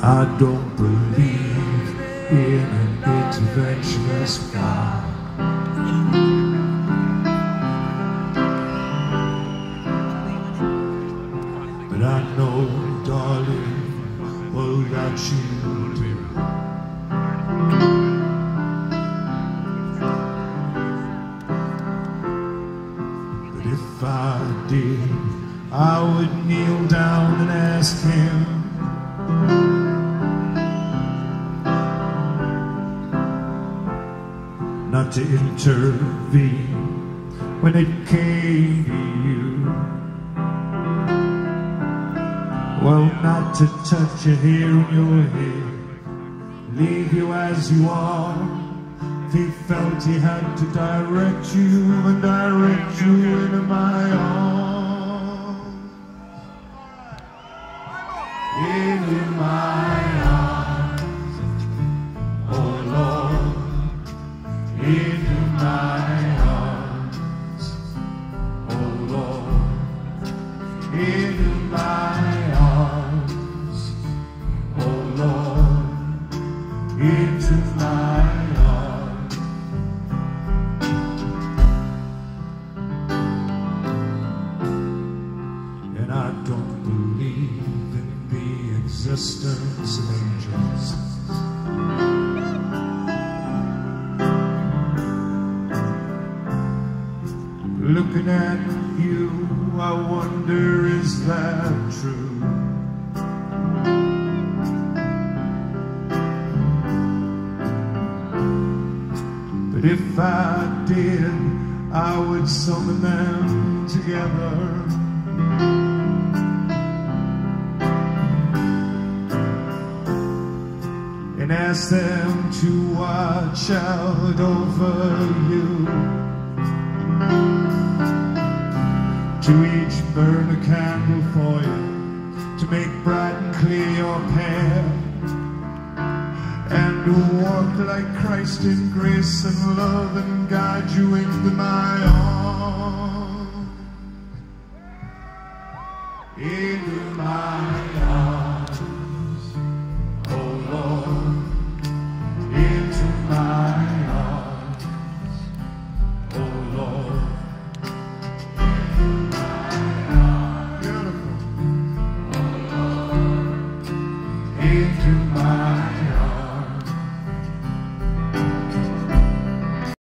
I don't believe in an interventionist God. But I know, darling, well, that you do. But if I did, I would kneel down and ask him not to intervene when it came to you. Well, not to touch a hair in your head, leave you as you are. If he felt he had to direct you and direct you into my arms, into my arms, oh Lord, into my arms, oh Lord, into my arms, oh Lord, into my arms. And I don't believe in the existence of angels. Looking at you, I wonder, is that true? But if I did, I would summon them together and ask them to watch out over you, to each burn a candle for you, to make bright and clear your path, and to walk like Christ in grace and love and guide you into my arms, into my arms.